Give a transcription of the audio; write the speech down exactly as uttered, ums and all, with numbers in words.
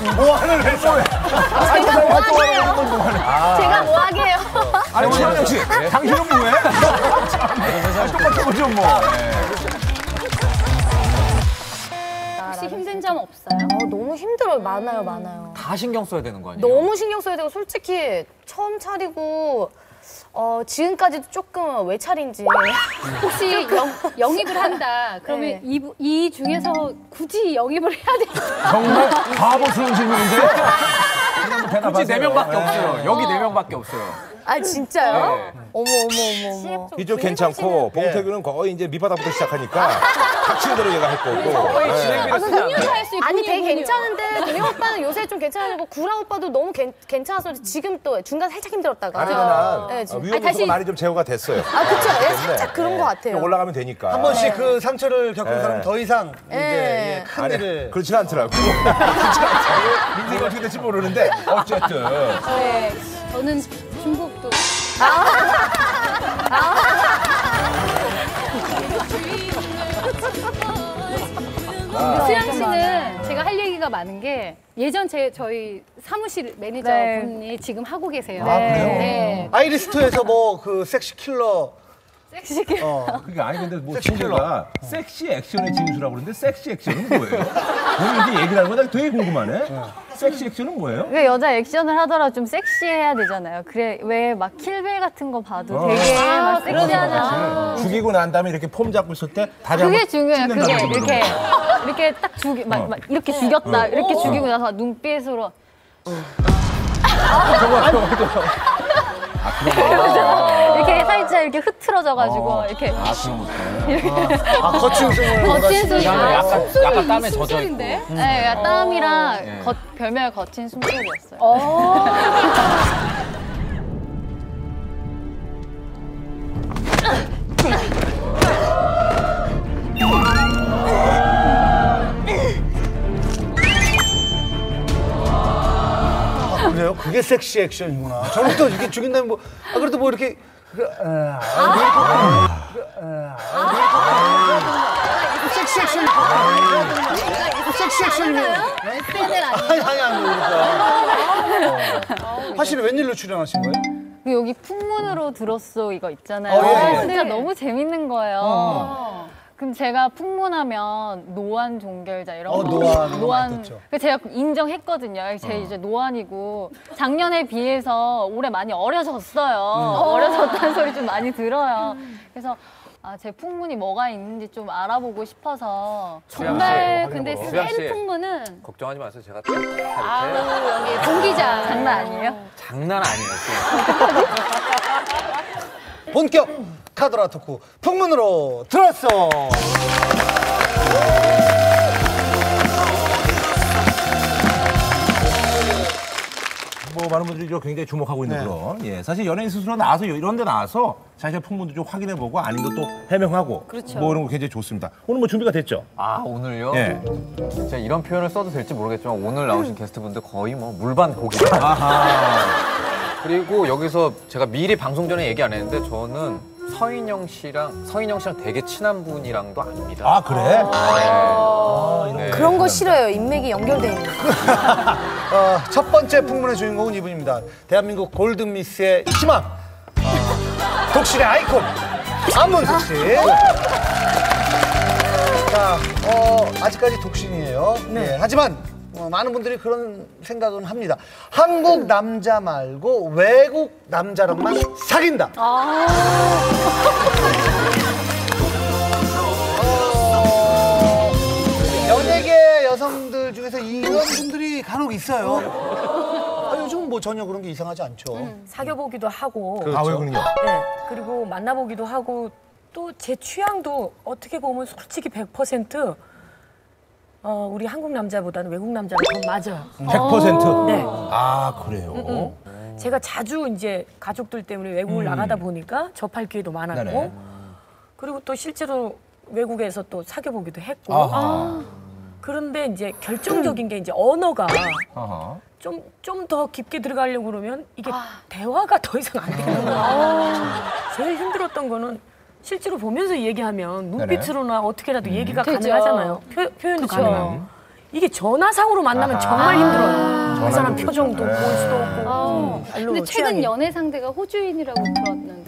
뭐 하는 회사에? 제가 뭐 하게요? 제가 뭐 하게요? 아니, 최현영 씨, 당신은 뭐해? 똑같은 거죠, 뭐. 혹시 힘든 점 없어요? 어, 너무 힘들어요. 많아요, 많아요. 다 신경 써야 되는 거 아니에요? 너무 신경 써야 되고 솔직히 처음 차리고 어, 지금까지도 조금 왜 차린지. 혹시 영, 영입을 한다. 그러면 네. 이, 이 중에서 굳이 영입을 해야 돼? 정말 바보스러운 질문인데? 굳이 네 명밖에 없어요. 여기 네 명밖에 없어요. 아 진짜요? 네. 어머 어머 어머 어머. 이쪽 괜찮고 봉태규는 거의 이제 밑바닥부터 시작하니까 닥치는 대로 얘가 할 거고. 거의 진행비를 쓰지 않아요. 분유도 할 수 있고. 아니 되게 괜찮은데 동영 오빠는 요새 좀 괜찮아지고 구라 오빠도 너무 괜, 괜찮아서 지금 또 중간 살짝 힘들었다가. 아니 난 네, 지금. 위험 요소가 많이 좀 제거가 됐어요. 아 그쵸? 네, 살짝 그런 것 같아요. 올라가면 되니까. 한 번씩 그 상처를 겪은 사람은 더 이상 이제 네. 예, 큰 아니, 일을 그렇진 않더라고. 그렇진 않더라고. 민지가 어떻게 될지 모르는데 어쨌든. 네. 저는 중국도. 수영 씨는 제가 할 얘기가 많은 게 예전 제 저희 사무실 매니저 네. 분이 지금 하고 계세요. 아, 그래요? 네. 아이리스토에서 뭐 그 섹시 킬러 섹시게. 어, 그게 아니 근데 뭐 섹시 소개가 섹시 액션의 진수라고 그러는데 섹시 액션은 뭐예요? 본인이 얘기를 하는 거나 되게 궁금하네. 섹시 액션은 뭐예요? 그 여자 액션을 하더라도 좀 섹시해야 되잖아요. 그래 왜 막 킬빌 같은 거 봐도 어. 되게 아, 막 섹시하잖아. 죽이고 난 다음에 이렇게 폼 잡고 있을 때 다리 그게 한번 중요해요. 그게 찢는다는 거. 이렇게 이렇게 딱 죽이 막, 어. 막 이렇게 죽였다 이렇게 죽이고 나서 눈빛으로 이렇게 살짝 이렇게 흐트러져가지고 어. 이렇게 아 그런 거. 아 거친 웃음을 거친 숨. 약간, 약간, 숨소리, 약간 땀에 이 젖어 있고. 숨소리인데? 네, 약간 땀이랑 네. 거, 별명 거친 숨소리였어요. 아, 그래요? 그게 섹시 액션이구나. 저는 또 이렇게 죽인다면 뭐 아, 그래도 뭐 이렇게 그, 아, 아, 그, 아, 아, 섹시 액션 섹시 액션이면 아니 아니 아니 그러니까 사실은 웬일로 출연하신 거예요? 그 여기 풍문으로 들었어 이거 있잖아요. 어, 예, 예. 진짜 네. 너무 재밌는 거예요. 그럼 제가 풍문하면 노안 종결자 이런 어, 거 노안, 이거 노안 많이 듣죠. 그 제가 인정했거든요. 제 이제 노안이고 작년에 비해서 올해 많이 어려졌어요. 어려졌다는 소리 좀 많이 들어요. 그래서 아, 제 풍문이 뭐가 있는지 좀 알아보고 싶어서 정말 근데 수양 씨. 센 풍문은 걱정하지 마세요. 제가 딱 이렇게 아우 여기 동기자 장난 아니에요? 장난 아니에요. 본격 카더라 토크 풍문으로 들었어. 뭐 많은 분들이 좀 굉장히 주목하고 있는 네. 그런. 예, 사실 연예인 스스로 나와서 이런 데 나와서 자신의 풍문도 좀 확인해보고 아닌 것도 해명하고. 그렇죠. 뭐 이런 거 굉장히 좋습니다. 오늘 뭐 준비가 됐죠? 아, 오늘요? 예. 진짜 이런 표현을 써도 될지 모르겠지만 오늘 나오신 게스트분들 거의 뭐 물반 고기다. 아하. 그리고 여기서 제가 미리 방송 전에 얘기 안 했는데 저는 서인영 씨랑 서인영 씨랑 되게 친한 분이랑도 압니다. 아 그래? 네. 그런 거 싫어요. 인맥이 연결돼 있는 거. 어, 첫 번째 풍문의 주인공은 이분입니다. 대한민국 골든미스의 희망. 어, 독실의 아이콘. 안문숙 씨. 자, 어, 아직까지 독신이에요. 네. 하지만 어, 많은 분들이 그런 생각은 합니다. 한국 남자 말고 외국 남자랑만 사귄다. 어, 연예계 여성들 중에서 이런 분들이 간혹 있어요. 아, 요즘 뭐 전혀 그런 게 이상하지 않죠. 사귀어보기도 하고 그렇죠. 아 외국은요? 네, 그리고 만나보기도 하고 또 제 취향도 어떻게 보면 솔직히 백 퍼센트 어, 우리 한국 남자보다는 외국 남자가 더 맞아요. 백 퍼센트? 네. 아 그래요? 제가 자주 이제 가족들 때문에 외국을 나가다 보니까 접할 기회도 많았고 네네. 그리고 또 실제로 외국에서 또 사귀어보기도 했고 아하. 그런데 이제 결정적인 게 이제 언어가 아하. 좀 좀 더 깊게 들어가려고 그러면 이게 대화가 더 이상 안 되는 거예요. 제일 힘들었던 거는 실제로 보면서 얘기하면 눈빛으로나 어떻게라도 얘기가 되죠. 가능하잖아요. 표, 표현도 그쵸. 가능하고. 이게 전화상으로 만나면 정말 힘들어요. 그 사람 전화도 표정도 그렇죠. 볼 수도 네. 없고. 음, 별로 근데 최근 취향이. 연애 상대가 호주인이라고 들었는데